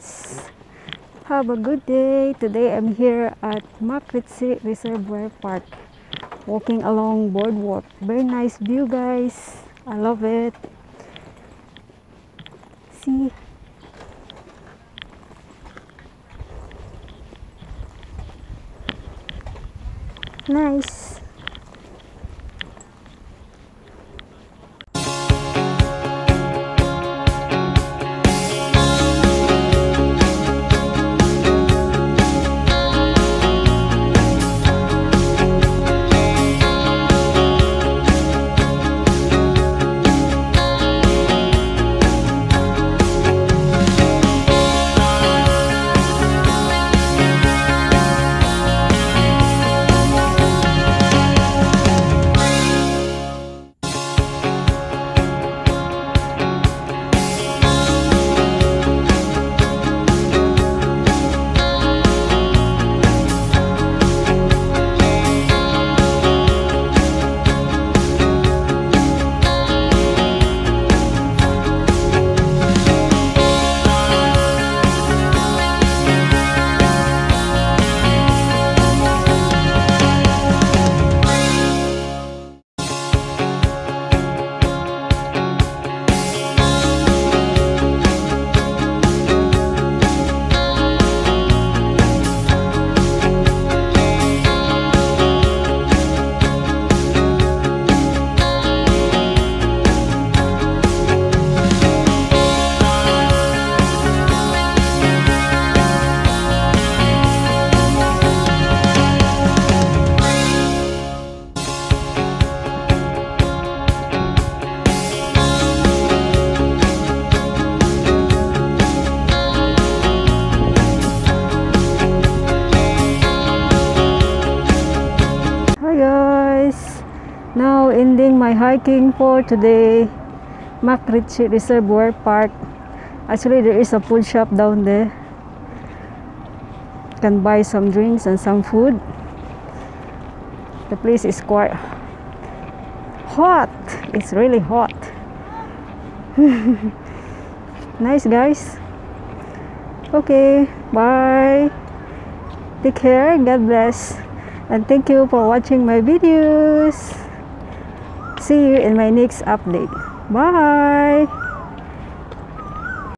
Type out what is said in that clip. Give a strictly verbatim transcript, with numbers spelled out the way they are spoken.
guys, have a good day. Today I'm here at Makritsi Reservoir Park, walking along boardwalk. Very nice view guys, I love it. See, nice. Now ending my hiking for today, Makritsi Reservoir Park. Actually there is a food shop down there. Can buy some drinks and some food. The place is quite hot. It's really hot. Nice guys. Okay, bye. Take care, God bless, and thank you for watching my videos. See you in my next update. Bye.